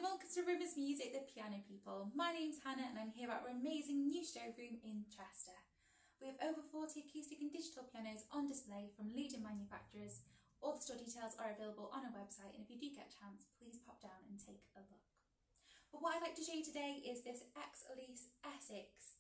welcome to River's Music, the piano people. My name's Hannah and I'm here at our amazing new showroom in Chester. We have over 40 acoustic and digital pianos on display from leading manufacturers. All the store details are available on our website, and if you do get a chance, please pop down and take a look. But what I'd like to show you today is this Ex-Lease Essex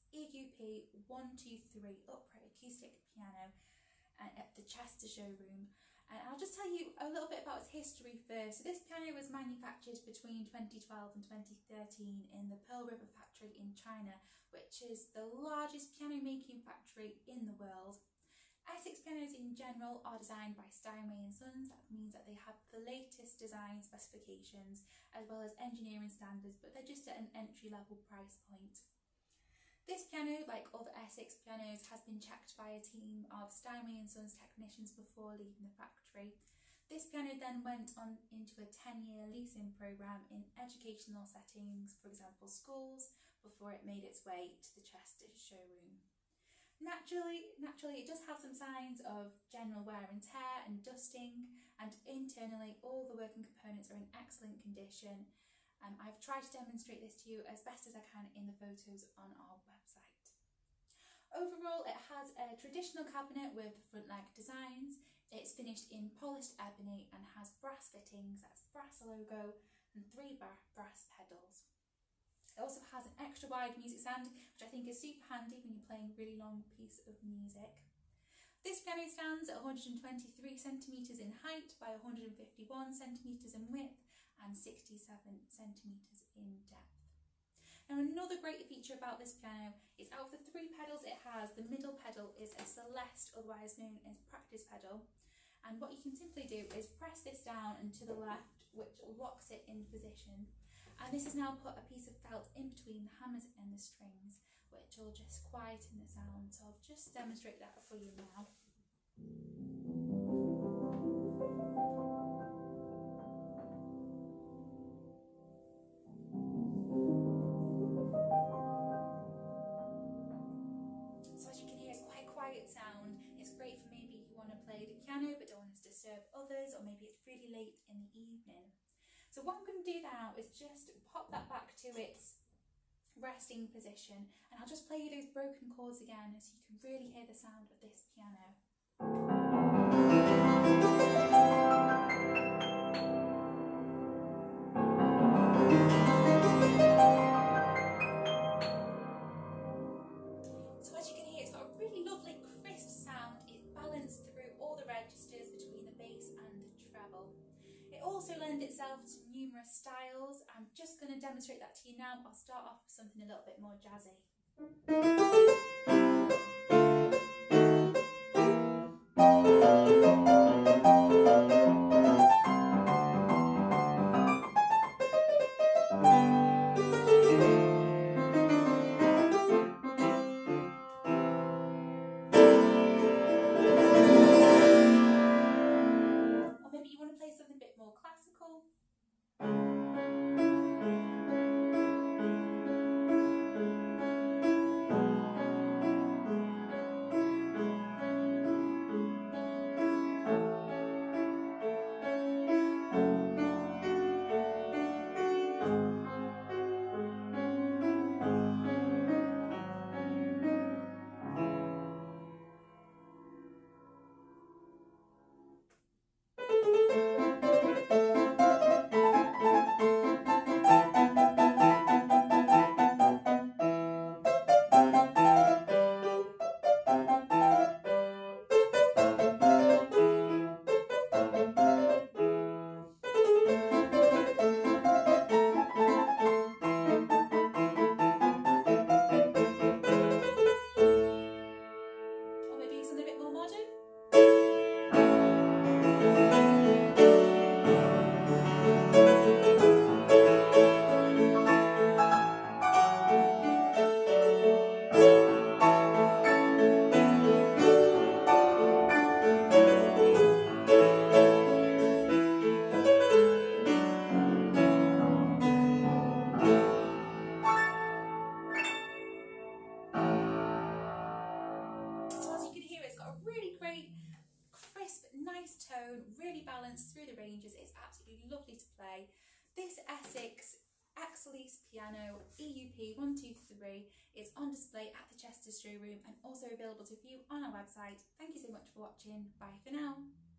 EUP-123 upright acoustic piano at the Chester showroom. And I'll just tell you a little bit about its history first. So this piano was manufactured between 2012 and 2013 in the Pearl River factory in China, which is the largest piano making factory in the world. Essex pianos in general are designed by Steinway Sons. That means that they have the latest design specifications as well as engineering standards, but they're just at an entry-level price point. This piano, like other Essex pianos, has been checked by a team of Steinway Sons technicians before leaving the factory. This piano then went on into a 10-year leasing programme in educational settings, for example schools, before it made its way to the Chester showroom. Naturally, it does have some signs of general wear and tear and dusting, and internally all the working components are in excellent condition. I've tried to demonstrate this to you as best as I can in the photos on our website. Overall, it has a traditional cabinet with front leg designs. It's finished in polished ebony and has brass fittings, that's brass logo, and 3 brass pedals. It also has an extra wide music stand, which I think is super handy when you're playing a really long piece of music. This piano stands at 123 centimetres in height by 151 centimetres in width and 67 centimetres in depth. Now, another great feature about this piano is out of the 3 pedals it has, the middle pedal is a Celeste, otherwise known as practice pedal. And what you can simply do is press this down and to the left, which locks it in position. And this has now put a piece of felt in between the hammers and the strings, which will just quieten the sound. So I'll just demonstrate that for you now. So as you can hear, it's quite a quiet sound. It's great for maybe you want to play the piano but don't want to disturb others, or maybe it's really late in the evening. So what I'm going to do now is just pop that back to its resting position, and I'll just play you those broken chords again so you can really hear the sound of this piano. So as you can hear, it's got a really lovely crisp sound. It's balanced through all the registers between the bass and the treble. It also lends itself to numerous styles. I'm just going to demonstrate that to you now. I'll start off with something a little bit more jazzy. Or maybe you want to play something a bit more classical. Nice tone, really balanced through the ranges. It's absolutely lovely to play. This Essex Ex-Lease piano EUP-123 is on display at the Chester showroom and also available to view on our website. Thank you so much for watching. Bye for now.